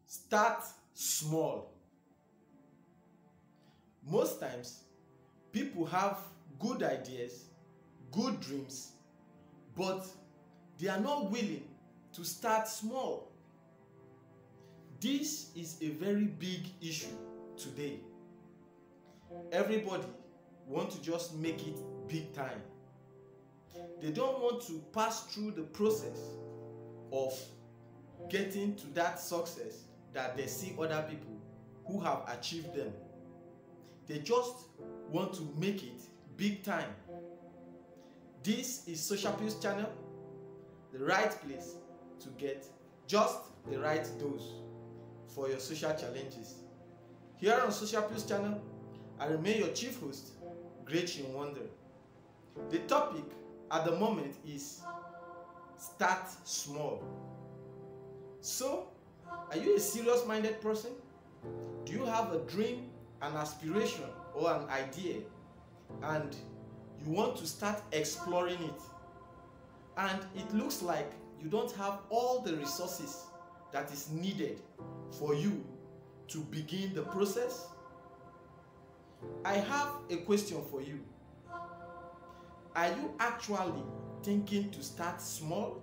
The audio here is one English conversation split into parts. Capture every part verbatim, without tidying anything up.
Start small. Most times, people have good ideas, good dreams, but they are not willing to start small. This is a very big issue today. Everybody wants to just make it big time. They don't want to pass through the process of getting to that success that they see other people who have achieved them. They just want to make it big time. This is Social Pills channel, the right place to get just the right dose for your social challenges. Here on Social Pills channel, I remain your chief host, Great Chinwonder. The topic at the moment is start small. So, are you a serious-minded person? Do you have a dream, an aspiration, or an idea, and you want to start exploring it, and it looks like you don't have all the resources that is needed for you to begin the process? I have a question for you. Are you actually thinking to start small?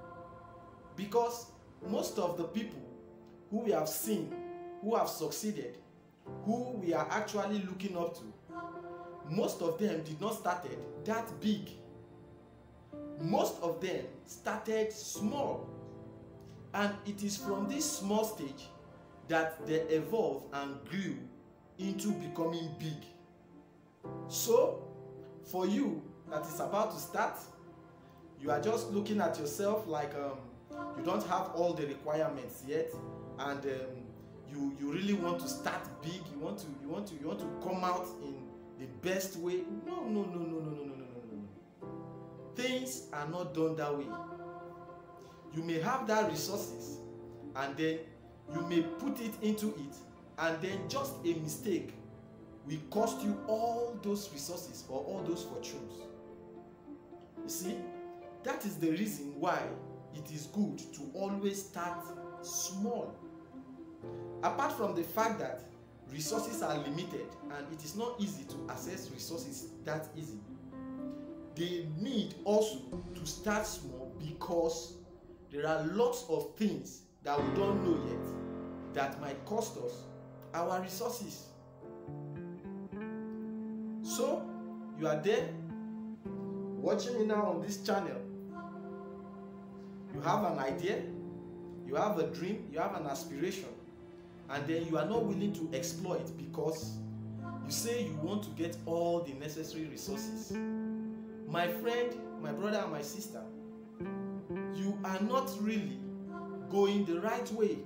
Because most of the people who we have seen, who have succeeded, who we are actually looking up to, most of them did not started that big. Most of them started small. And it is from this small stage that they evolve and grew into becoming big. So, for you that is about to start, you are just looking at yourself like um, you don't have all the requirements yet, and um, you you really want to start big. You want to you want to you want to come out in the best way. No, no, no, no, no, no, no, no, no, no. Things are not done that way. You may have that resources, and then you may put it into it, and then just a mistake will cost you all those resources or all those fortunes. You see, that is the reason why it is good to always start small. Apart from the fact that resources are limited and it is not easy to access resources that easy, they need also to start small because there are lots of things that we don't know yet that might cost us our resources. So, you are there watching me now on this channel. You have an idea, you have a dream, you have an aspiration, and then you are not willing to explore it because you say you want to get all the necessary resources. My friend, my brother, and my sister, you are not really going the right way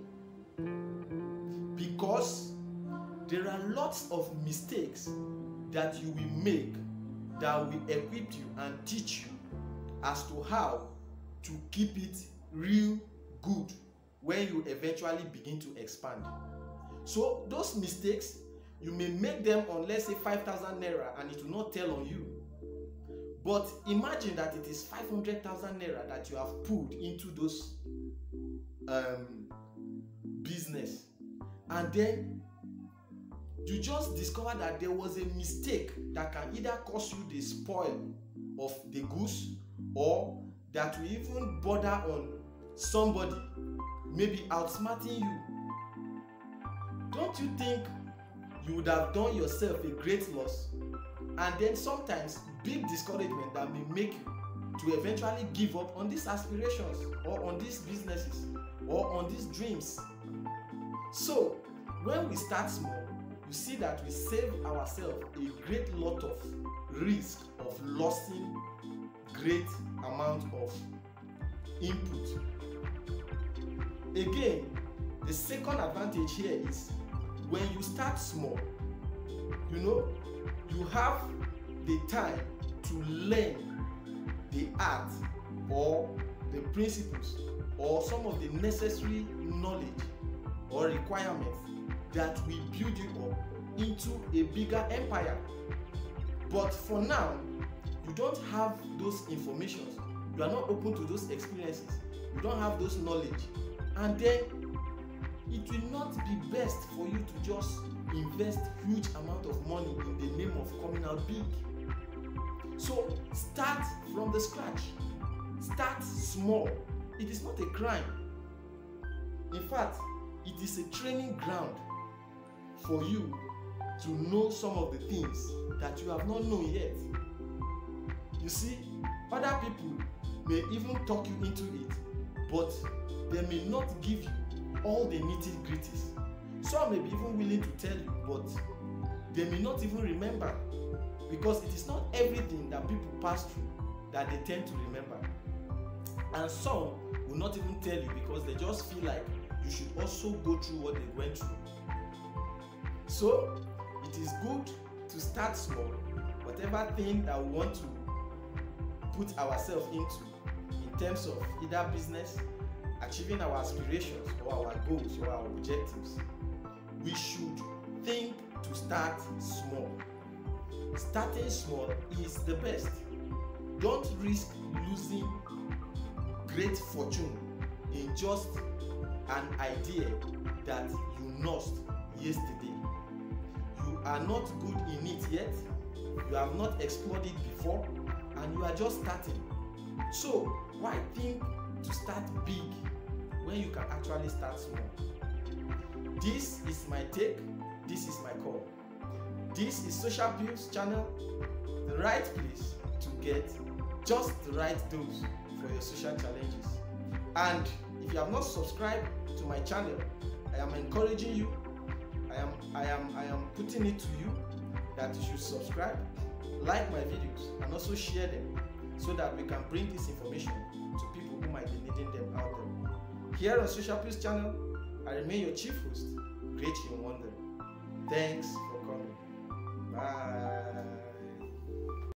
because there are lots of mistakes that you will make that will equip you and teach you as to how to keep it real good when you eventually begin to expand. So those mistakes, you may make them on, let's say, five thousand naira and it will not tell on you. But imagine that it is five hundred thousand naira that you have put into those um, business, and then you just discover that there was a mistake that can either cause you the spoil of the goods, or that will even border on somebody maybe outsmarting you. Don't you think you would have done yourself a great loss? And then sometimes big discouragement that may make you to eventually give up on these aspirations or on these businesses or on these dreams. So when we start small, you see that we save ourselves a great lot of risk of losing great amount of input. Again, the second advantage here is when you start small, you know, you have the time to learn the art or the principles or some of the necessary knowledge or requirements that will build you up into a bigger empire. But for now, you don't have those informations, you are not open to those experiences, you don't have those knowledge, and then it will not be best for you to just invest huge amount of money in the name of coming out big. So start from the scratch. Start small. It is not a crime. In fact, it is a training ground for you to know some of the things that you have not known yet. You see, other people may even talk you into it, but they may not give you all the nitty-gritties. Some may be even willing to tell you, but they may not even remember, because it is not everything that people pass through that they tend to remember. And some will not even tell you because they just feel like you should also go through what they went through. So it is good to start small. Whatever thing that we want to put ourselves into in terms of either business, achieving our aspirations or our goals or our objectives, we should think to start small. Starting small is the best. Don't risk losing great fortune in just an idea that you lost yesterday. You are not good in it yet, you have not explored it before, and you are just starting. So why think to start big when you can actually start small? This is my take, this is my call. This is Social Pills channel, the right place to get just the right dose for your social challenges. And if you have not subscribed to my channel, I am encouraging you, I am I am I am putting it to you that you should subscribe, like my videos, and also share them so that we can bring this information to people who might be needing them out there. Here on Social Pills channel, I remain your chief host, Great Wonder. Thanks for